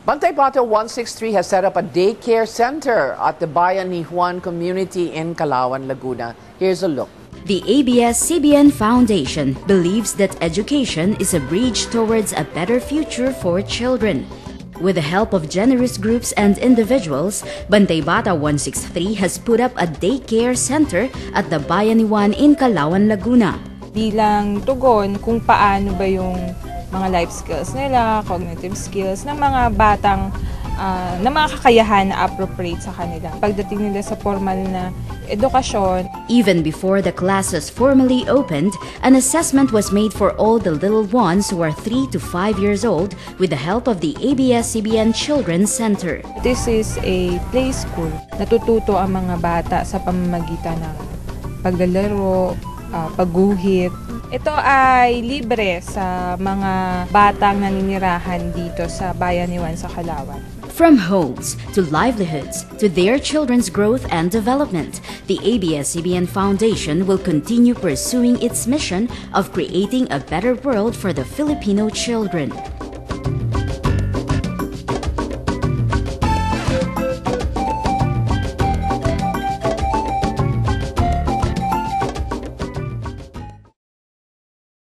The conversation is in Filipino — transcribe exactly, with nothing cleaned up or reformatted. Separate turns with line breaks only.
Bantay Bata one sixty-three has set up a daycare center at the Bayan ni Juan community in Calauan, Laguna. Here's a look.
The A B S C B N Foundation believes that education is a bridge towards a better future for children. With the help of generous groups and individuals, Bantay Bata one sixty-three has put up a daycare center at the Bayan ni Juan in Calauan, Laguna.
Bilang tugon kung paano ba yung mga life skills nila, cognitive skills ng mga batang uh, na mga kakayahan na appropriate sa kanila. Pagdating nila sa formal na edukasyon.
Even before the classes formally opened, an assessment was made for all the little ones who are three to five years old with the help of the A B S C B N Children's Center.
This is a play school. Natututo ang mga bata sa pamamagitan ng paglalaro, uh, pagguhit. Ito ay libre sa mga batang naninirahan dito sa Bayan ni Juan sa Calauan.
From homes to livelihoods to their children's growth and development, the A B S C B N Foundation will continue pursuing its mission of creating a better world for the Filipino children.